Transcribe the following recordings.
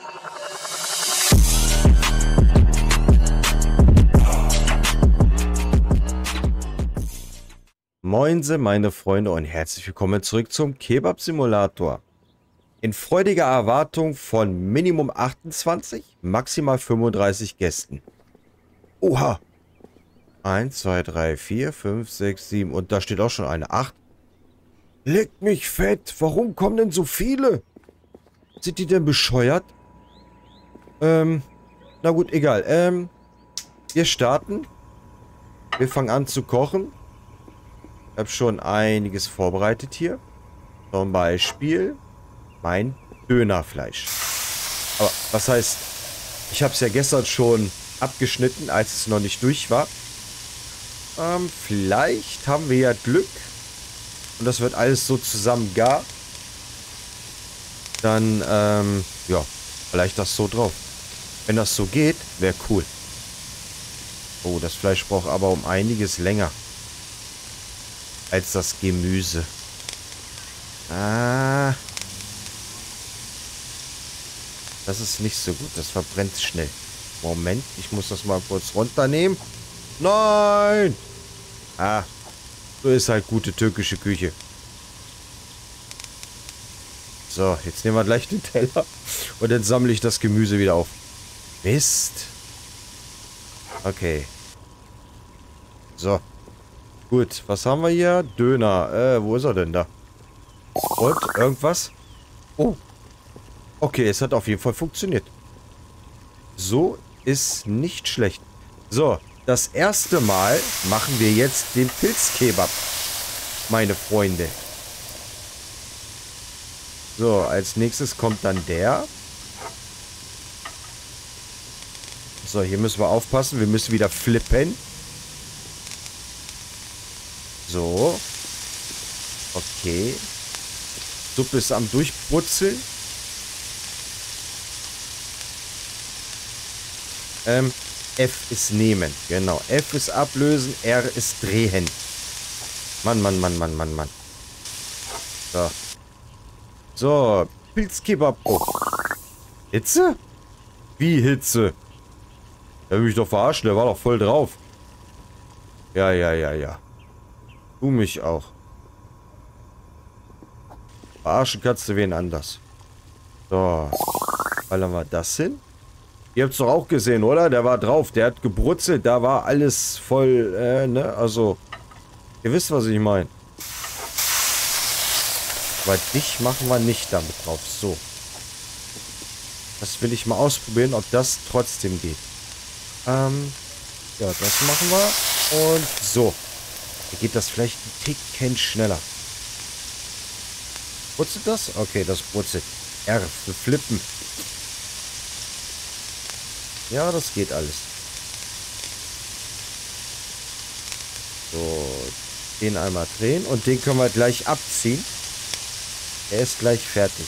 Moinse, meine Freunde, und herzlich willkommen zurück zum Kebab-Simulator. In freudiger Erwartung von Minimum 28, maximal 35 Gästen. Oha! 1, 2, 3, 4, 5, 6, 7 und da steht auch schon eine 8. Leckt mich fett! Warum kommen denn so viele? Sind die denn bescheuert? Na gut, egal. Wir starten. Wir fangen an zu kochen. Ich habe schon einiges vorbereitet hier. Zum Beispiel mein Dönerfleisch. Aber was heißt, ich habe es ja gestern schon abgeschnitten, als es noch nicht durch war. Vielleicht haben wir ja Glück und das wird alles so zusammen gar. Dann, ja, vielleicht das so drauf. Wenn das so geht, wäre cool. Oh, das Fleisch braucht aber um einiges länger als das Gemüse. Ah. Das ist nicht so gut. Das verbrennt schnell. Moment, ich muss das mal kurz runternehmen. Nein! Ah. So ist halt gute türkische Küche. So, jetzt nehmen wir gleich den Teller. Und dann sammle ich das Gemüse wieder auf. Mist. Okay. So. Gut, was haben wir hier? Döner. Wo ist er denn da? Und? Irgendwas? Oh. Okay, es hat auf jeden Fall funktioniert. So ist nicht schlecht. So, das erste Mal machen wir jetzt den Pilzkebab. Meine Freunde. So, als nächstes kommt dann der. So, hier müssen wir aufpassen. Wir müssen wieder flippen. So. Okay. Suppe ist am Durchbrutzeln. F ist nehmen. Genau. F ist ablösen. R ist drehen. Mann, Mann, Mann, Mann, Mann, Mann. So. So. Pilzkebab. Oh. Hitze? Wie Hitze? Der will mich doch verarschen. Der war doch voll drauf. Ja, ja, ja, ja. Du mich auch. Verarschen kannst du wen anders. So. Ballern wir das hin. Ihr habt es doch auch gesehen, oder? Der war drauf. Der hat gebrutzelt. Da war alles voll, ne? Also, ihr wisst, was ich meine. Aber dich machen wir nicht damit drauf. So. Das will ich mal ausprobieren, ob das trotzdem geht. Ja, das machen wir. Und so. Hier geht das vielleicht ein Ticken schneller. Brutzelt das? Okay, das brutzelt. R für flippen. Ja, das geht alles. So. Den einmal drehen. Und den können wir gleich abziehen. Er ist gleich fertig.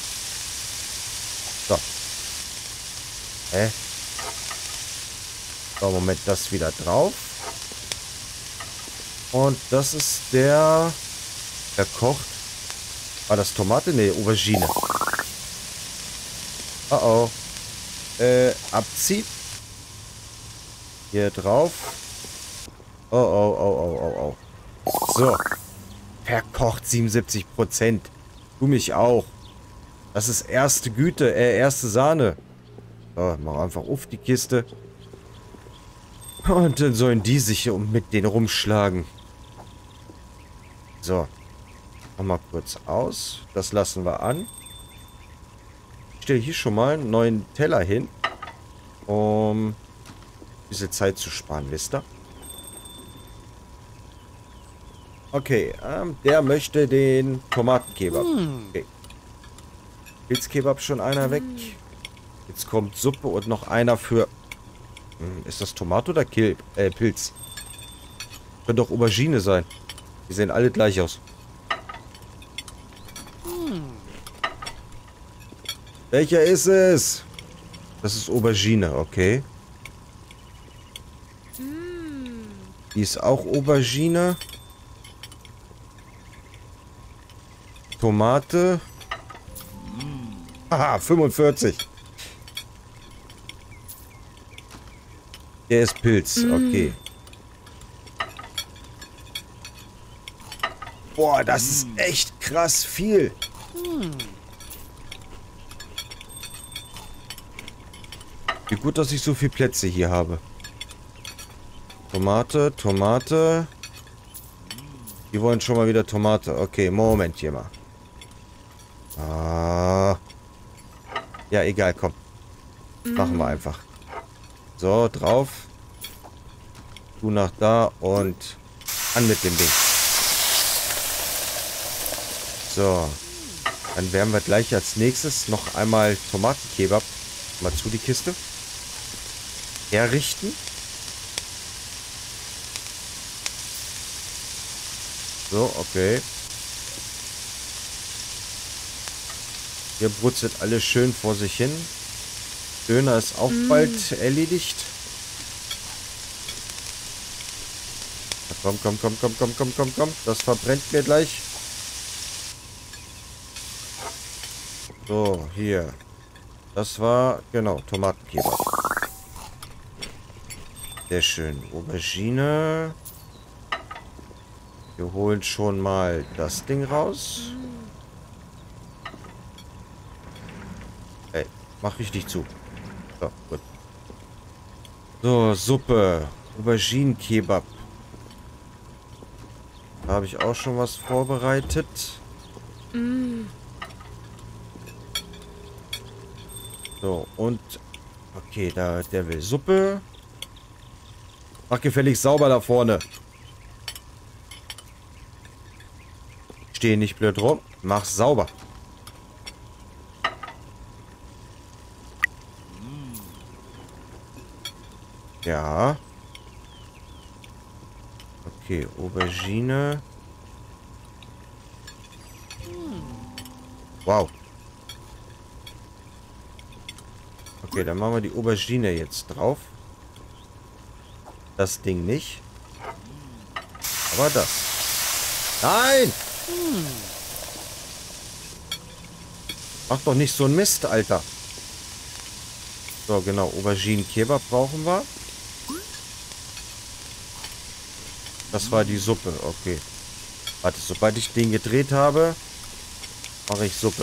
So. Hä? So, Moment, das wieder drauf. Und das ist der kocht. War das Tomate? Ne, Aubergine. Oh oh. Abziehen. Hier drauf. Oh oh oh oh oh oh. So. Verkocht 77%. Du mich auch. Das ist erste Güte, erste Sahne. So, mach einfach auf die Kiste. Und dann sollen die sich mit denen rumschlagen. So. Mal kurz aus. Das lassen wir an. Ich stelle hier schon mal einen neuen Teller hin. Um diese Zeit zu sparen, wisst ihr? Okay, der möchte den Tomatenkebab. Okay. Pilzkebab schon einer weg. Jetzt kommt Suppe und noch einer für... Ist das Tomate oder Pilz? Könnte doch Aubergine sein. Die sehen alle gleich aus. Welcher ist es? Das ist Aubergine, okay. Die ist auch Aubergine. Tomate. Haha, 45. Der ist Pilz, okay. Boah, das ist echt krass viel. Wie gut, dass ich so viele Plätze hier habe. Tomate, Tomate. Die wollen schon mal wieder Tomate. Okay, Moment hier mal. Ah. Ja, egal, komm. Machen wir einfach. So, drauf. Du nach da und an mit dem Ding. So. Dann werden wir gleich als nächstes noch einmal Tomatenkebab. Mal zu die Kiste. Herrichten. So, okay. Hier brutzelt alles schön vor sich hin. Döner ist auch bald erledigt. Komm, komm, komm, komm, komm, komm, komm, komm. Das verbrennt mir gleich. So, hier. Das war, genau, Tomatenkebab. Sehr schön. Aubergine. Wir holen schon mal das Ding raus. Ey, mach richtig zu. So, gut. So, Suppe. Auberginenkebab. Da habe ich auch schon was vorbereitet. So, und... Okay, der will Suppe. Mach gefälligst sauber da vorne. Steh nicht blöd rum. Mach sauber. Ja. Okay, Aubergine. Wow. Okay, dann machen wir die Aubergine jetzt drauf. Das Ding nicht. Aber das. Nein! Mach doch nicht so ein Mist, Alter. So, genau. Auberginen-Kebab brauchen wir. Das war die Suppe. Okay. Warte, sobald ich den gedreht habe, mache ich Suppe.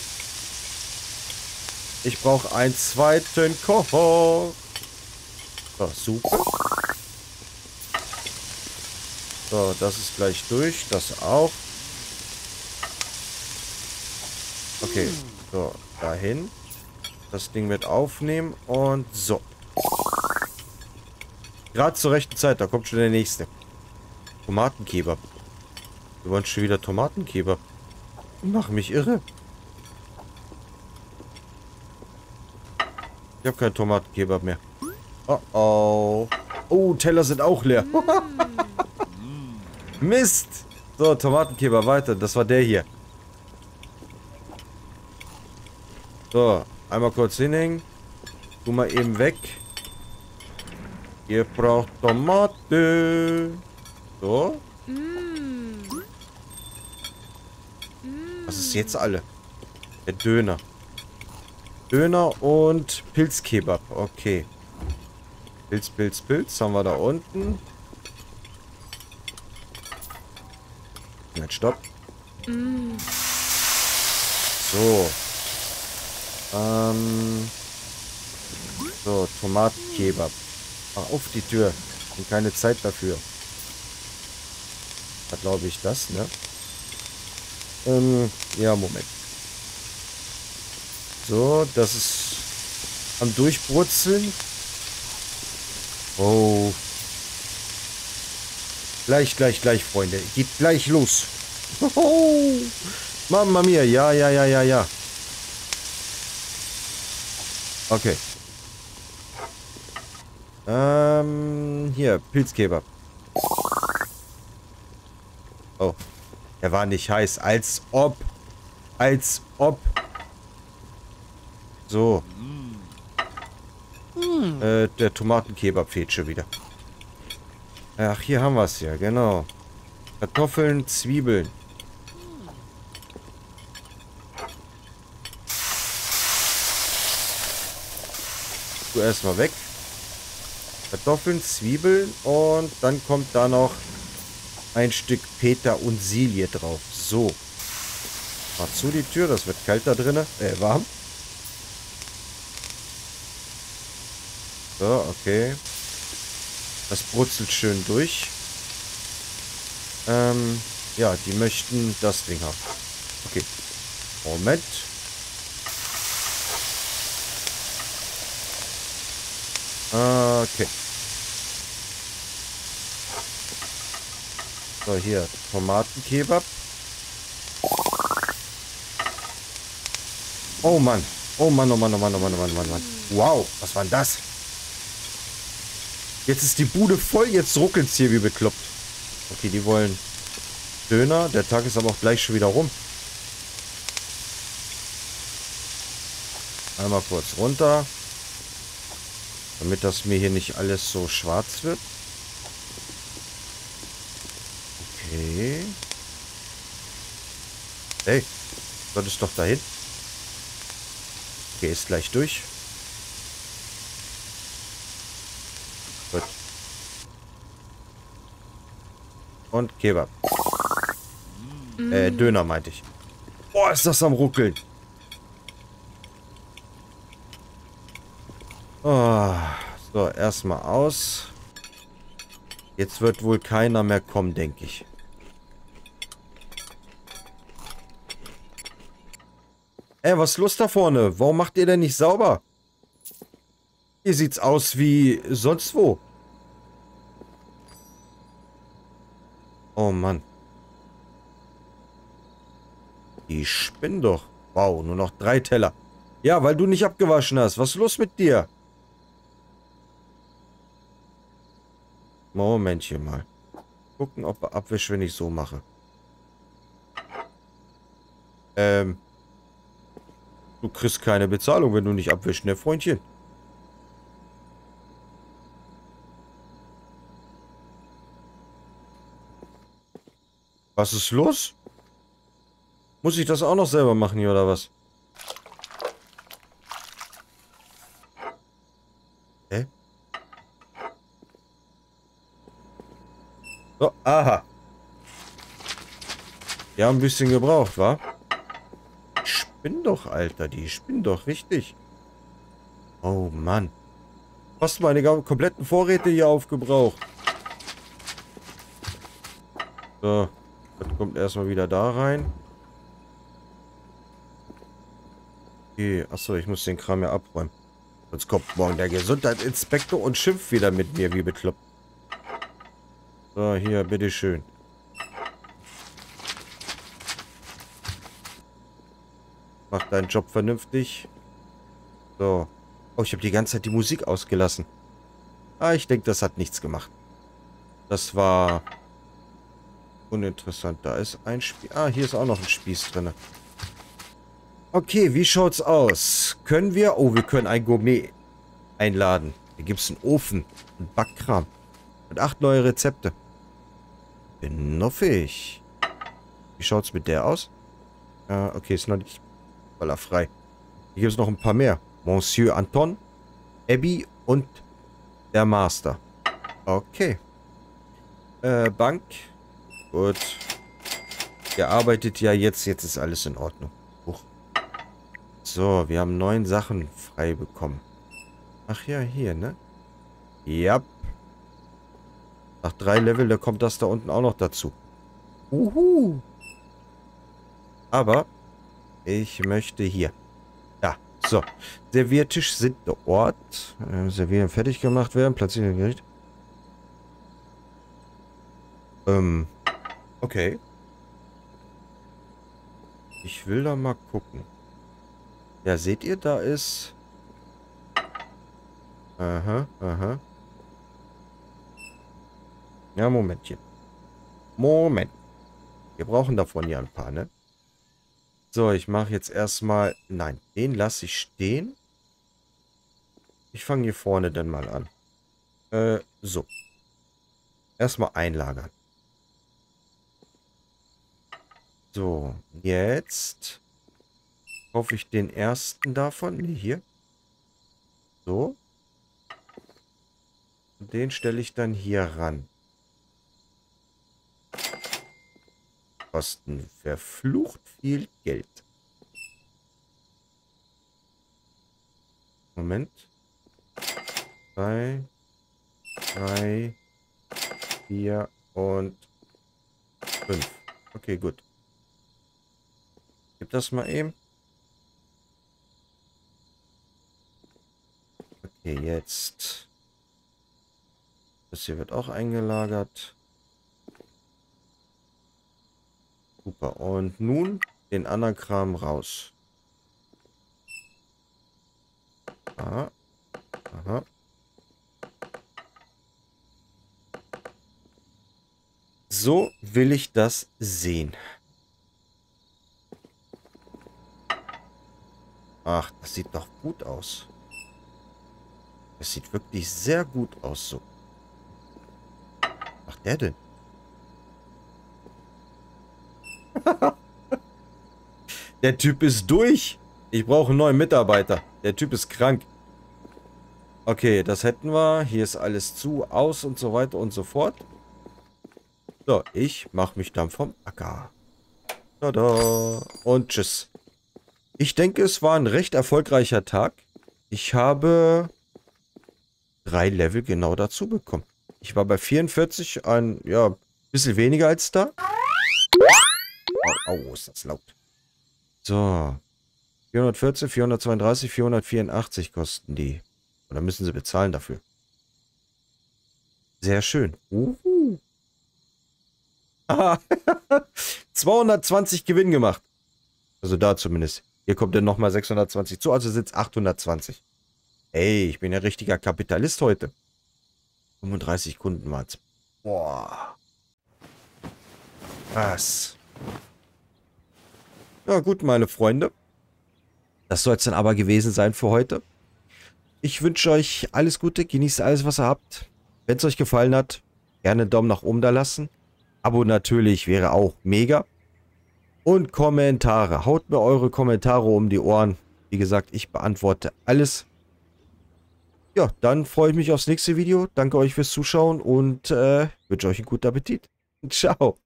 Ich brauche einen zweiten Koch. So, super. So, das ist gleich durch. Das auch. Okay. So, dahin. Das Ding wird aufnehmen. Und so. Gerade zur rechten Zeit. Da kommt schon der nächste. Tomatenkebab. Wir wollen schon wieder Tomatenkebab. Mach mich irre. Ich habe keinen Tomatenkebab mehr. Oh oh. Oh, Teller sind auch leer. Mist. So, Tomatenkebab weiter. Das war der hier. So, einmal kurz hinhängen. Tu mal eben weg. Ihr braucht Tomate. So. Was ist jetzt alle? Der Döner. Döner und Pilzkebab. Okay. Pilz, Pilz, Pilz haben wir da unten. Nein, stopp. So. So, Tomatenkebab. Mach auf die Tür. Und keine Zeit dafür. Da glaube ich das, ne? Ja, Moment. So, das ist am Durchbrutzeln. Oh. Gleich, gleich, gleich, Freunde. Geht gleich los. Oh. Mama mia. Ja, ja, ja, ja, ja. Okay. Hier, Pilzkebab. Oh. Er war nicht heiß. Als ob. Als ob. So. Der Tomatenkebab fehlt schon wieder. Ach, hier haben wir es ja, genau. Kartoffeln, Zwiebeln. Du erstmal weg. Kartoffeln, Zwiebeln und dann kommt da noch ein Stück Petersilie drauf. So. Mach zu die Tür, das wird kalt da drinnen. Warm. So, okay. Das brutzelt schön durch. Ja, die möchten das Ding haben. Okay. Moment. Okay. So, hier. Tomatenkebab. Oh Mann. Oh Mann, oh Mann, oh Mann, oh Mann, oh Mann, oh Mann, oh Mann. Wow, was war denn das? Jetzt ist die Bude voll, jetzt ruckelt es hier wie bekloppt. Okay, die wollen Döner. Der Tag ist aber auch gleich schon wieder rum. Einmal kurz runter. Damit das mir hier nicht alles so schwarz wird. Okay. Hey, das ist doch dahin. Okay, ist gleich durch. Gut. Und Kebab. Döner meinte ich. Boah, ist das am Ruckeln. Oh, so, erstmal aus. Jetzt wird wohl keiner mehr kommen, denke ich. Ey, was ist los da vorne? Warum macht ihr denn nicht sauber? Hier sieht's aus wie sonst wo. Oh Mann. Die spinnen doch. Wow, nur noch 3 Teller. Ja, weil du nicht abgewaschen hast. Was ist los mit dir? Momentchen mal. Gucken, ob er abwischt, wenn ich so mache. Du kriegst keine Bezahlung, wenn du nicht abwischst, ne, Freundchen? Was ist los? Muss ich das auch noch selber machen hier, oder was? Hä? So, aha. Die haben ein bisschen gebraucht, wa? Die spinnen doch, Alter. Die spinnen doch richtig. Oh, Mann. Fast meine kompletten Vorräte hier aufgebraucht. So. Das kommt erstmal wieder da rein. Okay. Achso, ich muss den Kram ja abräumen. Sonst kommt morgen der Gesundheitsinspektor und schimpft wieder mit mir, wie bekloppt. So, hier, bitteschön. Mach deinen Job vernünftig. So. Oh, ich habe die ganze Zeit die Musik ausgelassen. Ah, ich denke, das hat nichts gemacht. Das war uninteressant. Da ist ein Spieß. Ah, hier ist auch noch ein Spieß drin. Okay, wie schaut's aus? Können wir... Oh, wir können ein Gourmet einladen. Hier gibt's einen Ofen. Einen Backkram. Und 8 neue Rezepte. Benuffig. Wie schaut's mit der aus? Okay, ist noch nicht frei. Hier gibt es noch ein paar mehr. Monsieur Anton, Abby und der Master. Okay. Bank. Gut. Ihr arbeitet ja jetzt. Jetzt ist alles in Ordnung. Huch. So, wir haben 9 Sachen frei bekommen. Ach ja, hier, ne? Ja. Nach 3 Level, da kommt das da unten auch noch dazu. Uhu. Aber ich möchte hier. Ja, so. Serviertisch sind dort. Servieren fertig gemacht werden. Platzieren Gericht. Okay. Ich will da mal gucken. Ja, seht ihr, da ist... Aha, aha. Ja, Momentchen. Moment. Wir brauchen davon ja ein paar, ne? So, ich mache jetzt erstmal... Nein, den lasse ich stehen. Ich fange hier vorne dann mal an. So. Erstmal einlagern. So, jetzt kaufe ich den ersten davon. Nee, hier. So. Und den stelle ich dann hier ran. Kosten verflucht viel Geld. Moment. 2, 3, 4 und 5. Okay, gut. Gib das mal eben. Okay, jetzt. Das hier wird auch eingelagert. Super. Und nun den anderen Kram raus. Aha. Aha. So will ich das sehen. Ach, das sieht doch gut aus. Das sieht wirklich sehr gut aus so. Ach, der denn? Der Typ ist durch. Ich brauche einen neuen Mitarbeiter. Der Typ ist krank. Okay, das hätten wir. Hier ist alles zu, aus und so weiter und so fort. So, ich mache mich dann vom Acker. Tada. Und tschüss. Ich denke, es war ein recht erfolgreicher Tag. Ich habe 3 Level genau dazu bekommen. Ich war bei 44, ja, bisschen weniger als da. Au, ist das laut. So. 414, 432, 484 kosten die. Oder müssen sie bezahlen dafür. Sehr schön. Aha. 220 Gewinn gemacht. Also da zumindest. Hier kommt dann nochmal 620 zu, also sind es 820. Ey, ich bin ja richtiger Kapitalist heute. 35 Kunden waren's. Boah. Was? Ja gut, meine Freunde. Das soll es dann aber gewesen sein für heute. Ich wünsche euch alles Gute, genießt alles, was ihr habt. Wenn es euch gefallen hat, gerne einen Daumen nach oben da lassen. Abo natürlich wäre auch mega. Und Kommentare. Haut mir eure Kommentare um die Ohren. Wie gesagt, ich beantworte alles. Ja, dann freue ich mich aufs nächste Video. Danke euch fürs Zuschauen und wünsche euch einen guten Appetit. Ciao.